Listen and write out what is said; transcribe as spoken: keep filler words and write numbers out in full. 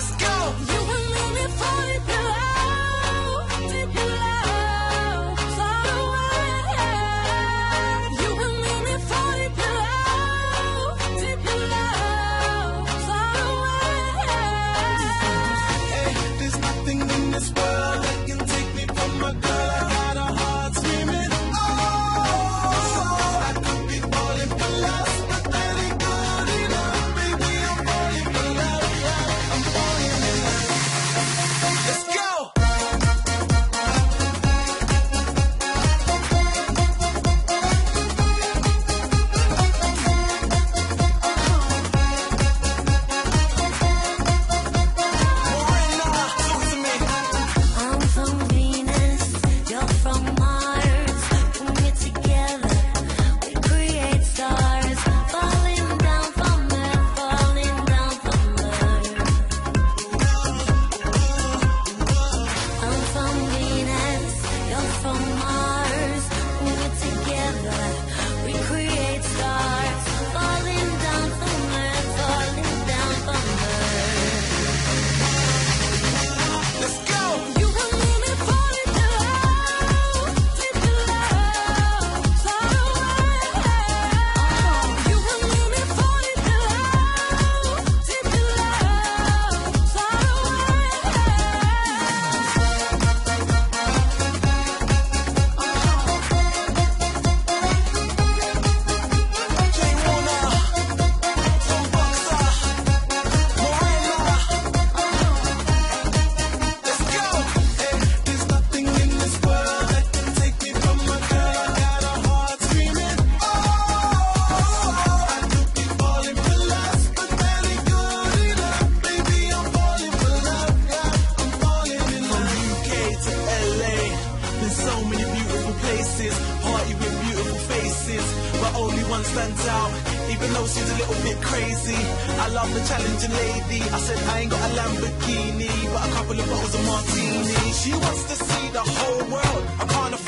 Let's go. You and me fall in love, deep in love, far away. You and me fall in love, deep in love, far away. Hey, there's nothing in this world that can take me from my girl. I got a heart screaming, oh, I could be falling for love, but that ain't good enough. Baby, I'm falling for love, yeah, I'm falling in love. Let's go. I'm from Venus, you're from Mars. When we're together, we create stars. Falling down from there, falling down from there. I'm from Venus, you're from Mars. When we're together, we create stars. Falling down from there, falling down from there. Let's go. You and me fall in love, deep in love, far away. You and me fall in love, deep in love, far Jay Warner, Tom Boxer, Morena. Let's go. Hey, there's nothing in this world that can take me from my girl. I got a heart screaming, oh, I could be falling for love, but that ain't good enough. Baby, I'm falling for love, yeah, I'm falling in love. From U K to L A, been so many beautiful places, party with beautiful faces, but only one stands out, even though she's a little bit crazy. I love the challenging lady. I said I ain't got a Lamborghini, but a couple of bottles of martini. She wants to see the whole world. I can't